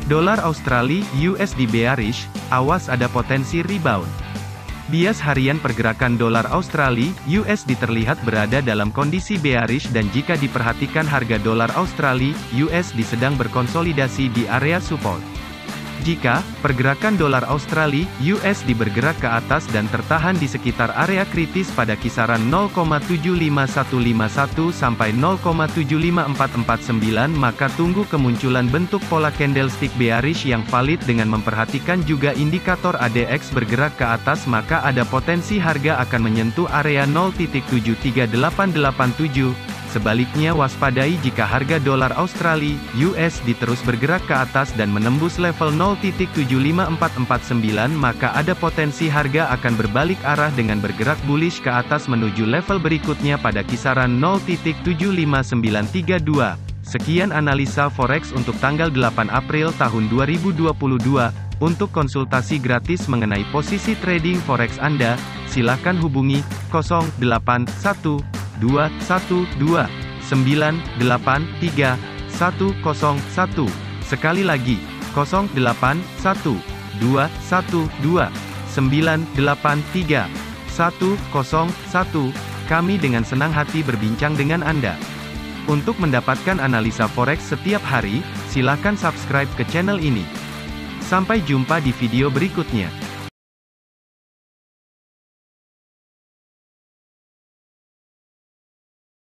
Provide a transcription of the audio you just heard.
Dolar Australia (USD) bearish, awas ada potensi rebound. Bias harian pergerakan dolar Australia (USD) terlihat berada dalam kondisi bearish dan jika diperhatikan harga dolar Australia (USD) sedang berkonsolidasi di area support. Jika pergerakan dolar Australia (USD) bergerak ke atas dan tertahan di sekitar area kritis pada kisaran 0,75151 sampai 0,75449 maka tunggu kemunculan bentuk pola candlestick bearish yang valid dengan memperhatikan juga indikator ADX bergerak ke atas maka ada potensi harga akan menyentuh area 0.73887. Sebaliknya waspadai jika harga dolar Australia (USD) terus bergerak ke atas dan menembus level 0.75449 maka ada potensi harga akan berbalik arah dengan bergerak bullish ke atas menuju level berikutnya pada kisaran 0.75932. Sekian analisa forex untuk tanggal 8 April tahun 2022. Untuk konsultasi gratis mengenai posisi trading forex Anda, silakan hubungi 081212983101. Sekali lagi, 081212983101. Kami dengan senang hati berbincang dengan Anda. Untuk mendapatkan analisa forex setiap hari, silakan subscribe ke channel ini. Sampai jumpa di video berikutnya.